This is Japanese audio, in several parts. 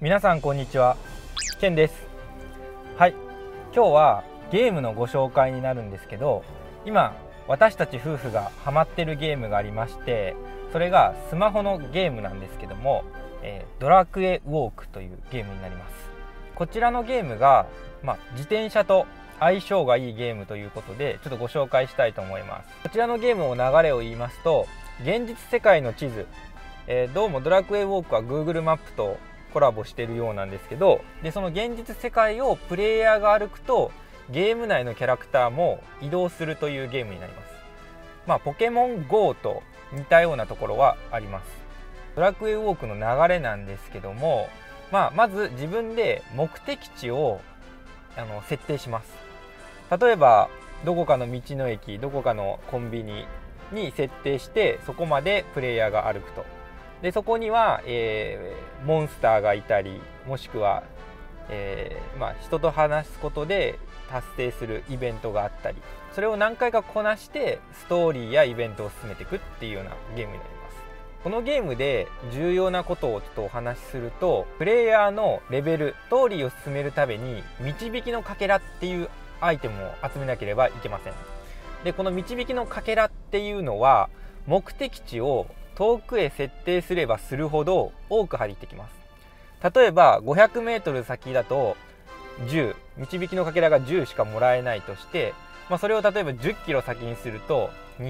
皆さんこんにちは、ケンです。はい、今日はゲームのご紹介になるんですけど、今私たち夫婦がハマってるゲームがありまして、それがスマホのゲームなんですけども、ドラクエウォークというゲームになります。こちらのゲームが、自転車と相性がいいゲームということでちょっとご紹介したいと思います。こちらのゲームの流れを言いますと、現実世界の地図、どうもドラクエウォークは Google マップとコラボしてるようなんですけど、でその現実世界をプレイヤーが歩くとゲーム内のキャラクターも移動するというゲームになります。ポケモン GO と似たようなところはあります。ドラクエウォークの流れなんですけども、まず自分で目的地を設定します。例えばどこかの道の駅、どこかのコンビニに設定して、そこまでプレイヤーが歩くと。でそこには、モンスターがいたり、もしくは、人と話すことで達成するイベントがあったり、それを何回かこなしてストーリーやイベントを進めていくっていうようなゲームになります。このゲームで重要なことをちょっとお話しすると、プレイヤーのレベル、ストーリーを進めるために導きのかけらっていうアイテムを集めなければいけません。でこの導きのかけらっていうのは、目的地を遠くへ設定すればするほど多く入ってきます。例えば 500m 先だと10、導きのかけらが10しかもらえないとして、それを例えば10キロ先にすると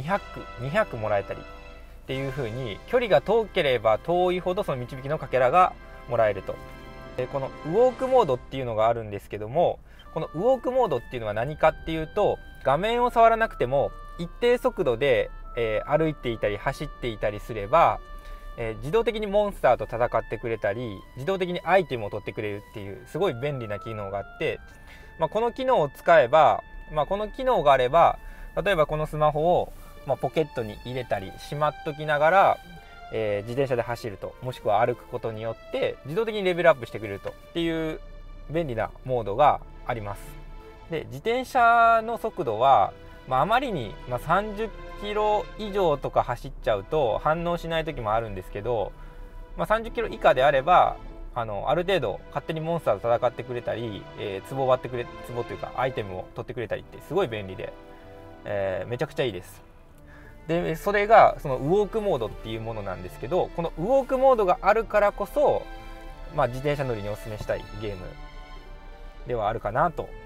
200もらえたりっていう風に、距離が遠ければ遠いほどその導きのかけらがもらえると。でこのウォークモードっていうのがあるんですけども、このウォークモードっていうのは何かっていうと、画面を触らなくても一定速度で歩いていたり走っていたりすれば、自動的にモンスターと戦ってくれたり、自動的にアイテムを取ってくれるっていうすごい便利な機能があって、この機能を使えば、この機能があれば、例えばこのスマホを、ポケットに入れたりしまっときながら、自転車で走ると、もしくは歩くことによって自動的にレベルアップしてくれるとっていう便利なモードがあります。で自転車の速度は、あまりに、30キロ以上とか走っちゃうと反応しない時もあるんですけど、30キロ以下であればある程度勝手にモンスターと戦ってくれたり、壺を割ってくれ、壺というかアイテムを取ってくれたりってすごい便利で、めちゃくちゃいいです。でそれがそのウォークモードっていうものなんですけど、このウォークモードがあるからこそ、自転車乗りにおすすめしたいゲームではあるかなと